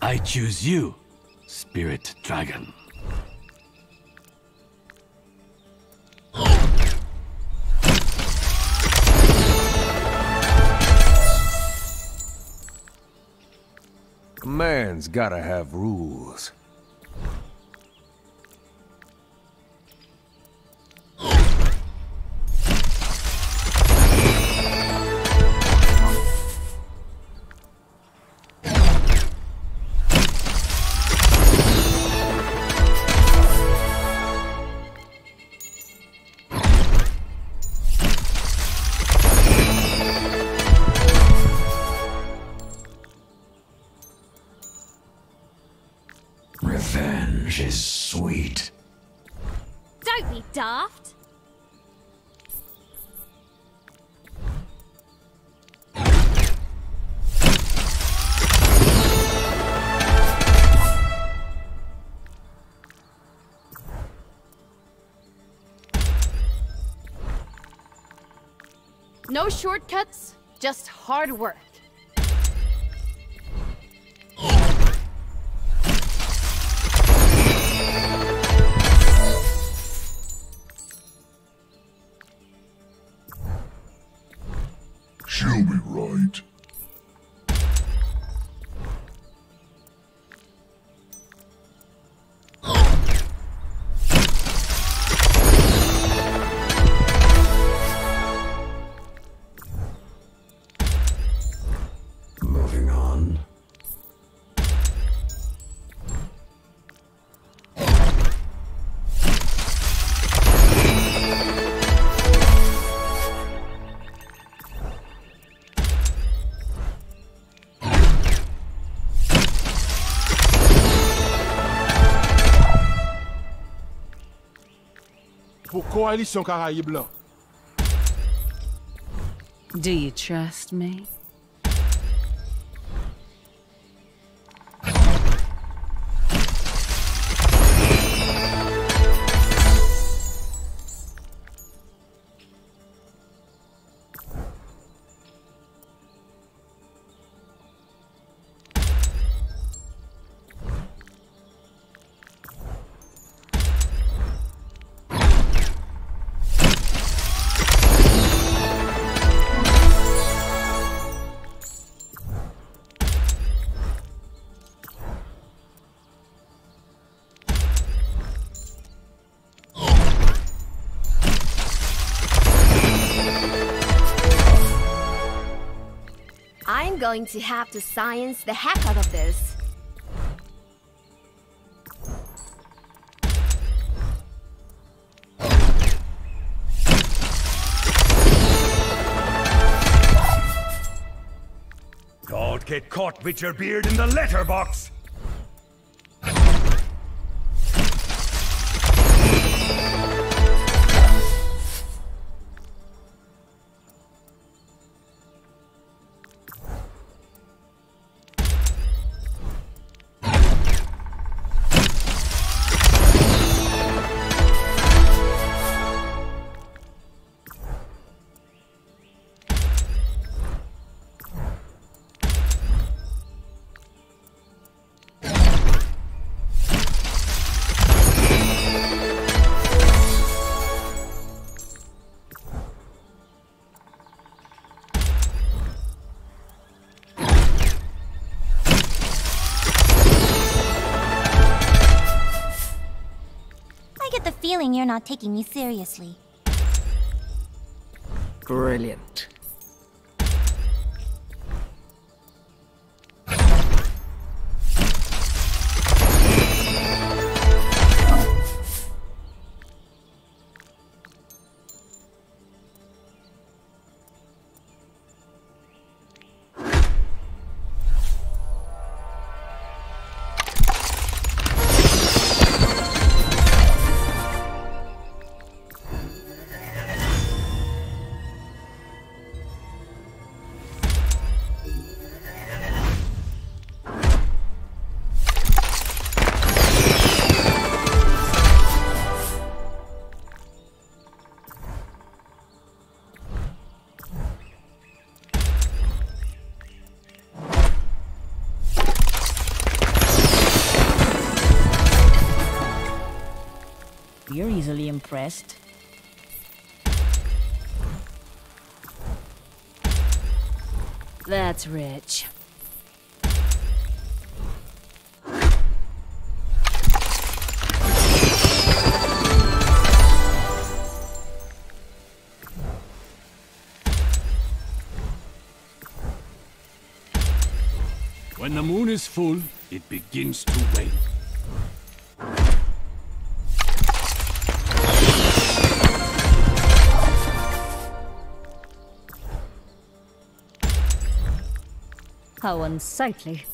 I choose you, Spirit Dragon. A man's gotta have rules. Revenge is sweet. Don't be daft. No shortcuts, just hard work. She'll be right. Moving on. Pour Coalition Caraïbe là. Do you trust me? I'm going to have to science the heck out of this. Don't get caught with your beard in the letterbox! Feeling you're not taking me seriously. Brilliant. You're easily impressed. That's rich. When the moon is full, it begins to wane. How unsightly.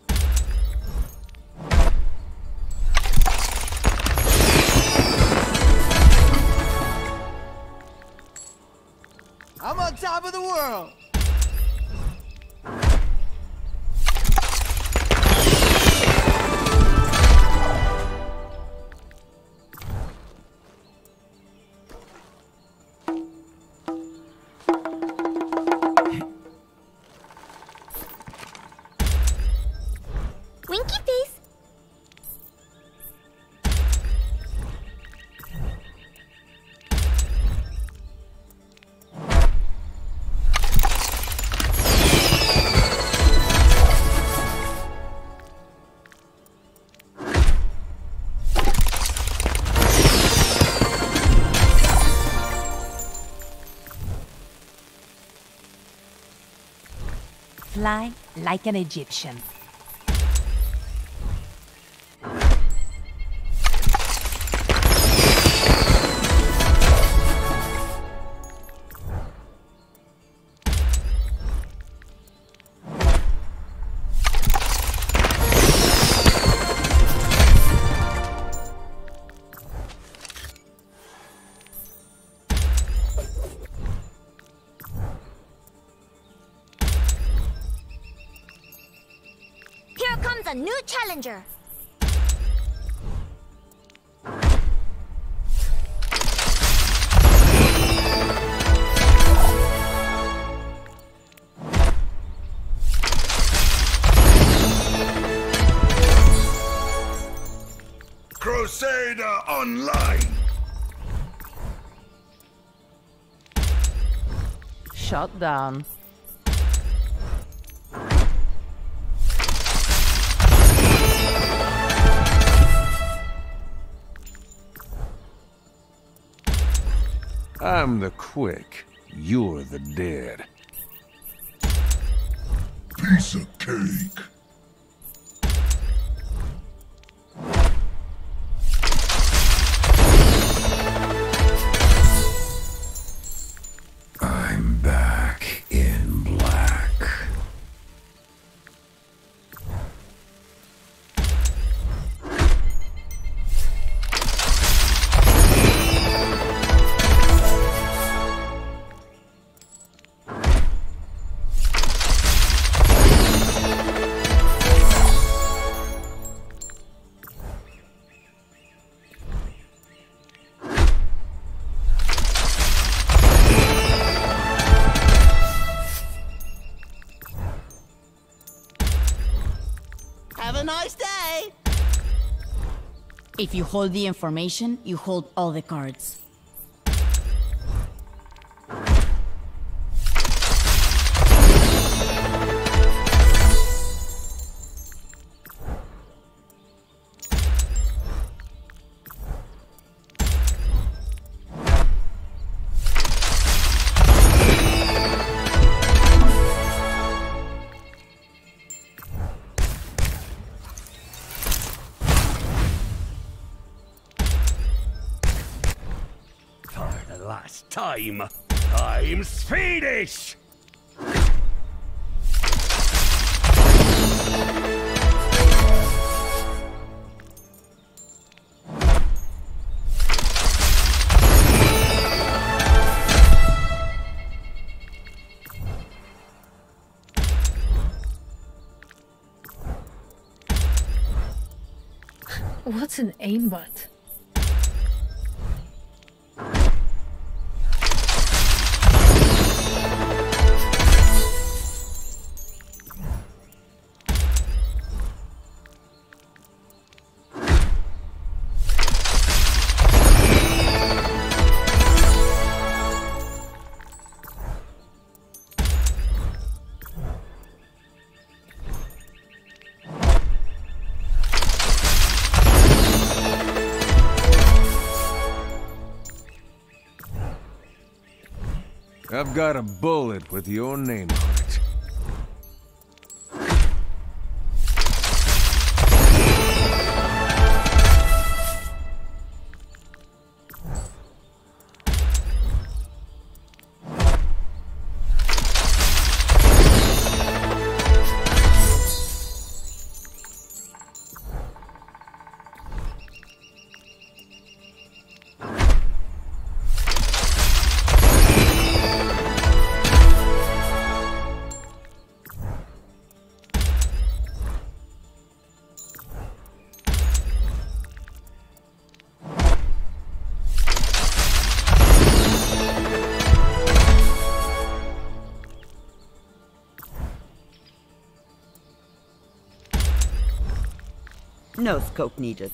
I'm on top of the world! Winky face. Fly like an Egyptian. Here comes a new challenger. Crusader Online! Shut down. I'm the quick, you're the dead. Piece of cake. I'm back in black. Have a nice day! If you hold the information, you hold all the cards. For the last time, I'm Swedish! What's an aimbot? I've got a bullet with your name on it. No scope needed.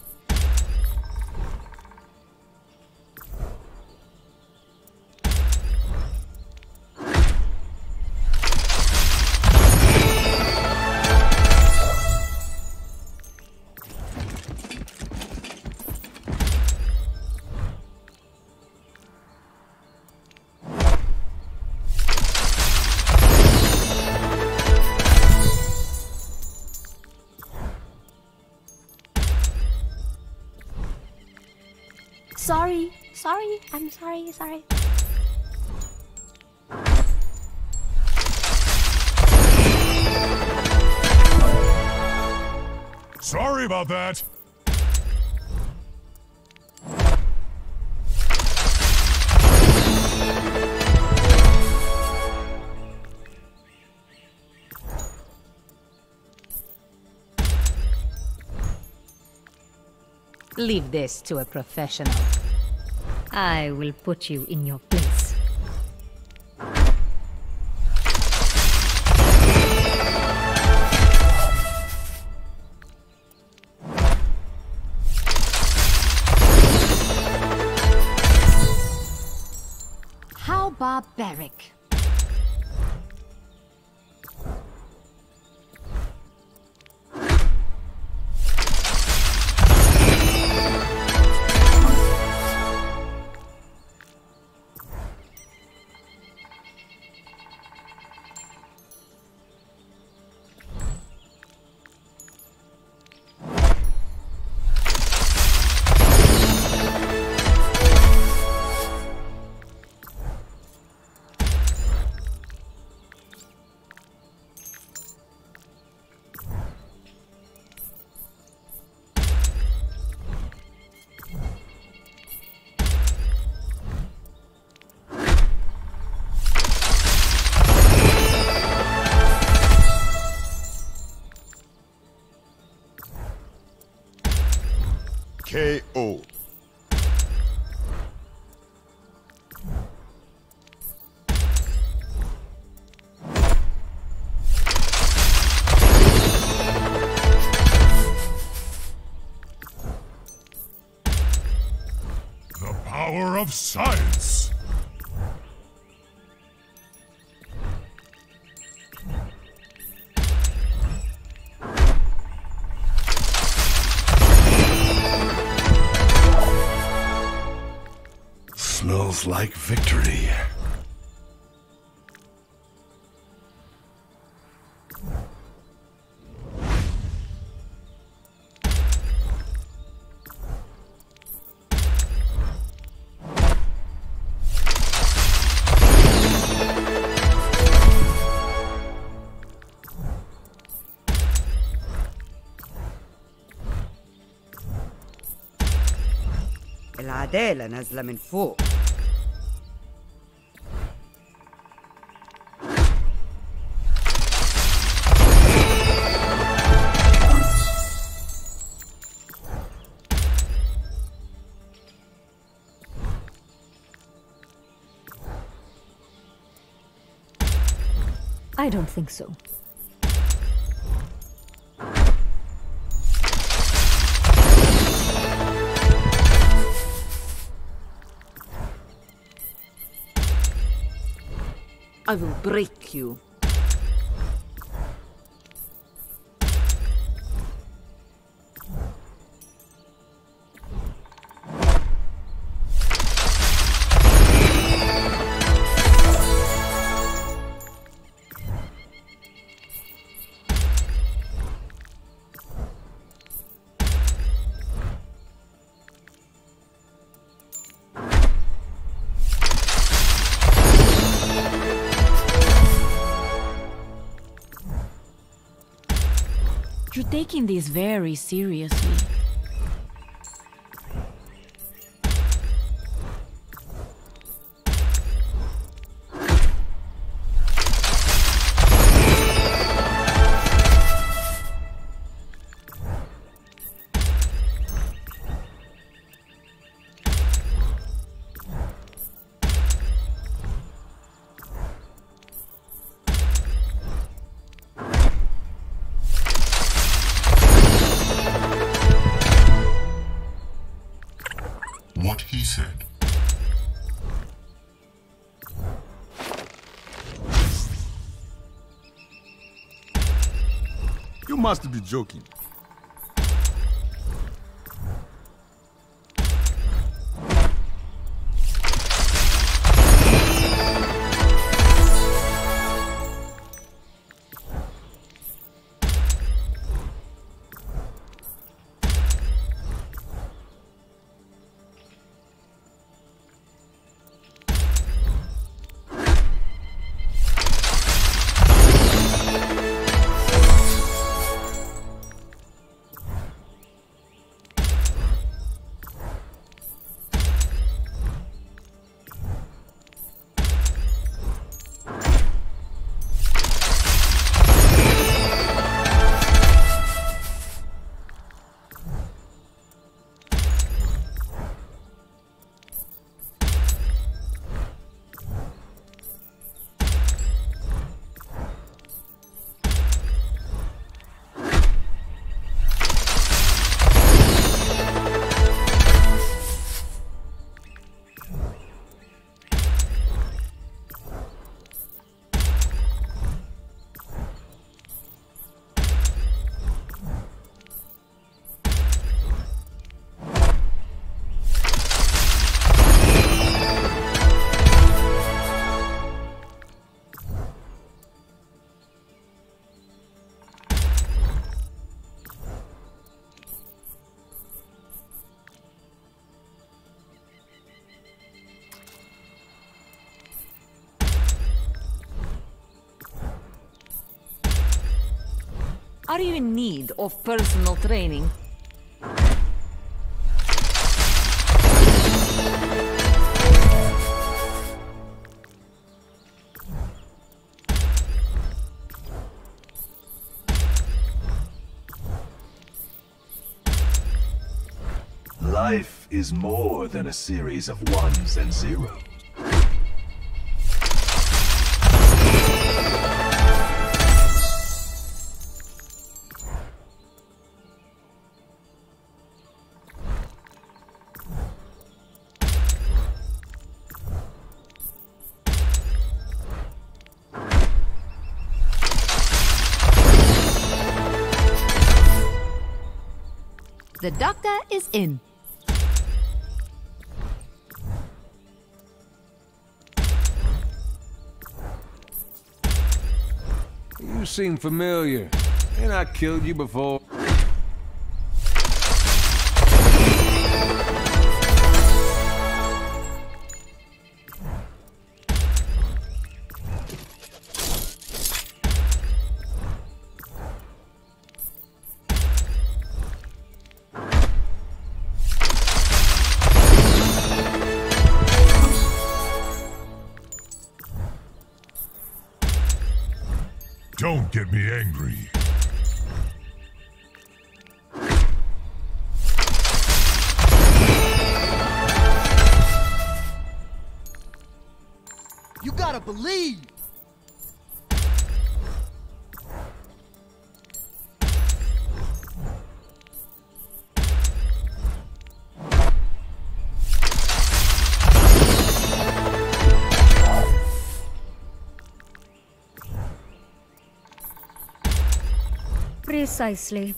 I'm sorry. Sorry about that. Leave this to a professional. I will put you in your place. How barbaric. KO. The power of science. Smells like victory. العدالة نازلة من فوق. I don't think so. I will break you. You're taking this very seriously. What he said. You must be joking. Are you in need of personal training? Life is more than a series of ones and zeros. The doctor is in. You seem familiar. Ain't I killed you before? Don't get me angry. You gotta believe! Precisely.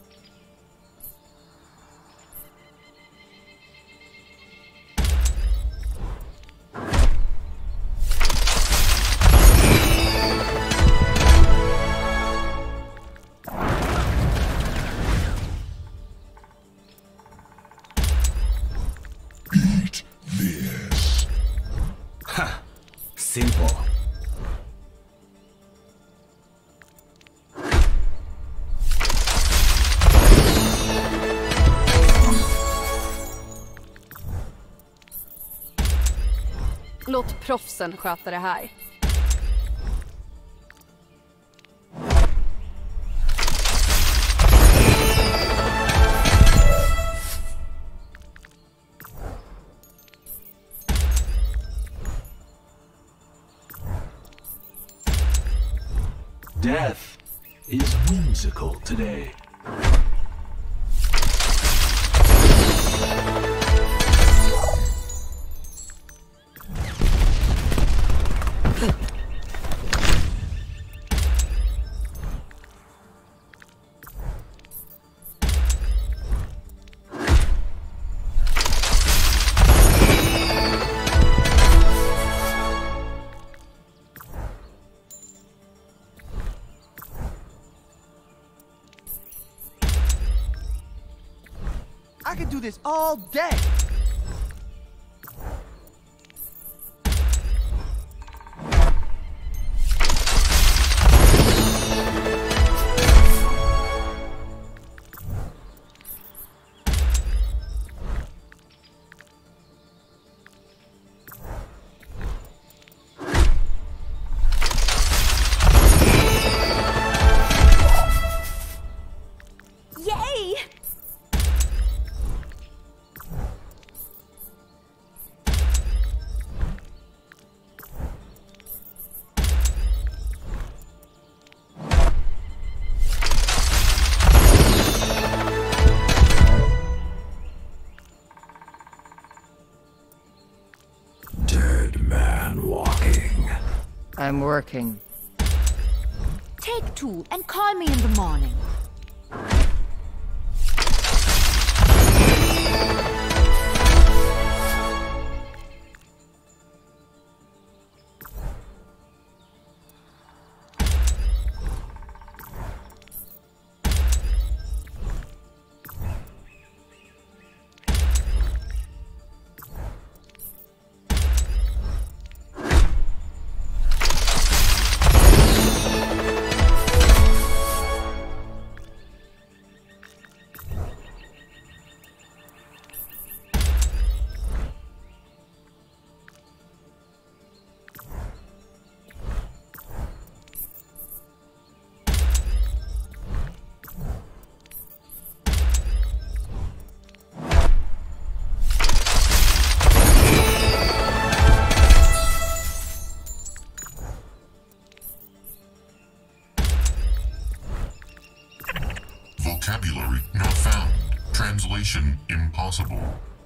Eat this. Ha! Simple. Låt proffsen sköta det här. Death is whimsical today. I could do this all day. Yay! Dead man walking. I'm working. Take two and call me in the morning. Vocabulary not found. Translation impossible.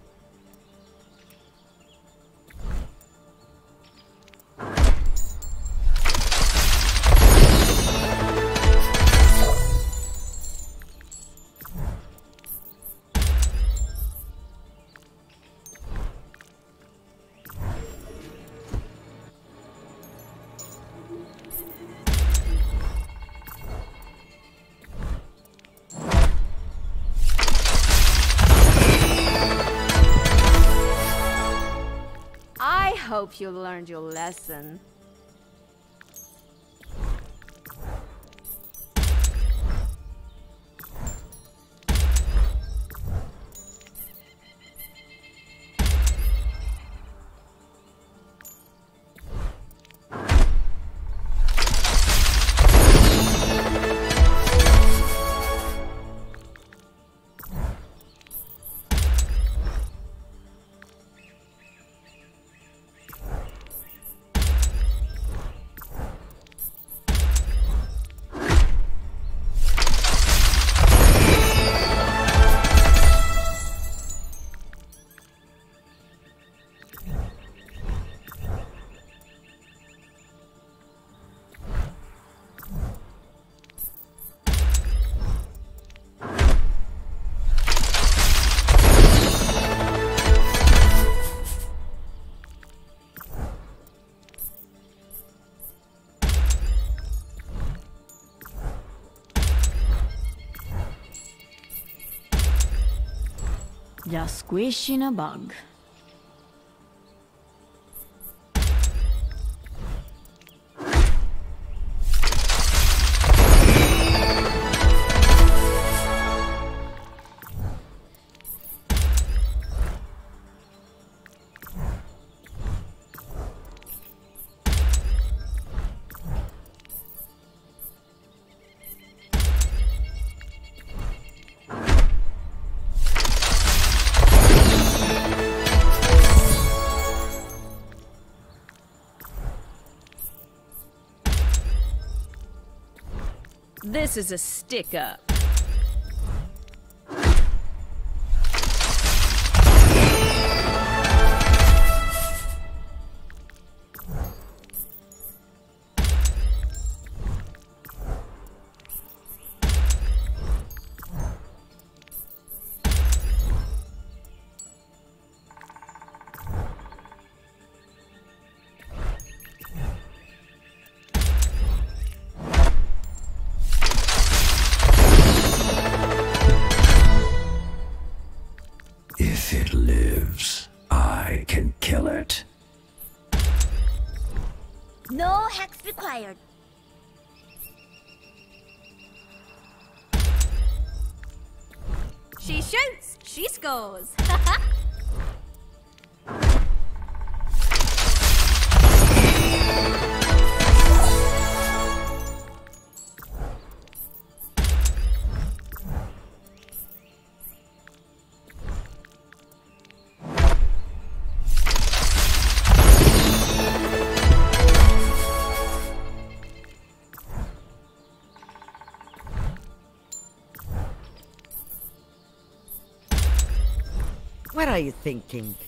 I hope you learned your lesson. Just squishing a bug. This is a stick-up. If it lives, I can kill it. No hacks required. She shoots, she scores. What are you thinking?